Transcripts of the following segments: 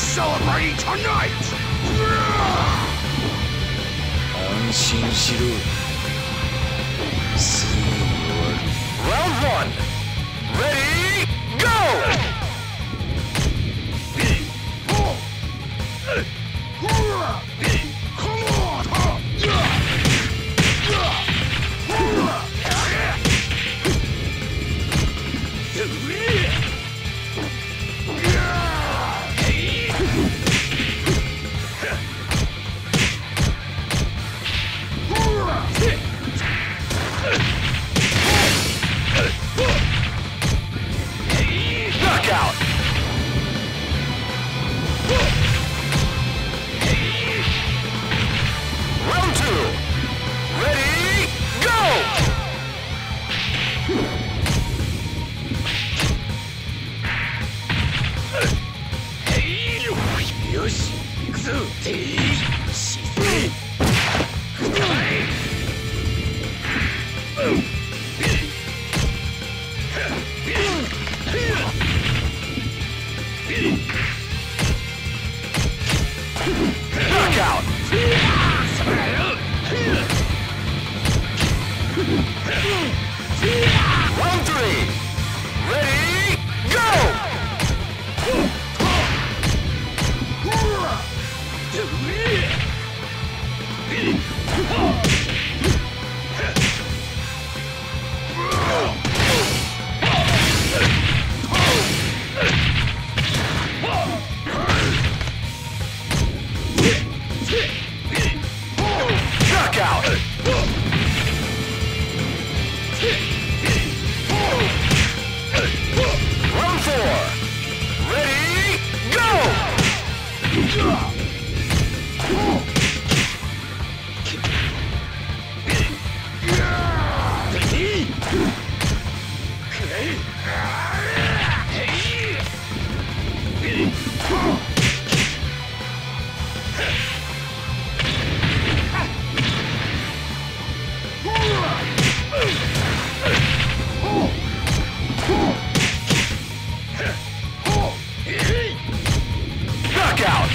celebrating tonight! 安心しろ。すぐに終わる。Round 1 Ready Go! Knockout! Round 2 Ready Go! よし、行くぞ。姿勢。 Knockout! Round 3 Ready Go! Knockout! Round 4 Ready Go! Knockout!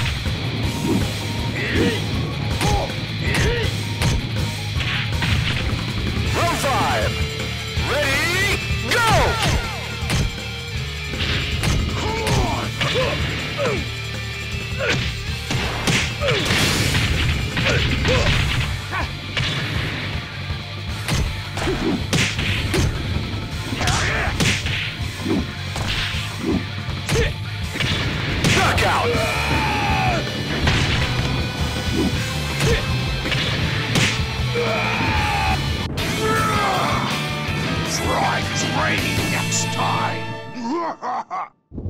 Round 5 Ready Go! Knockout! Try training next time!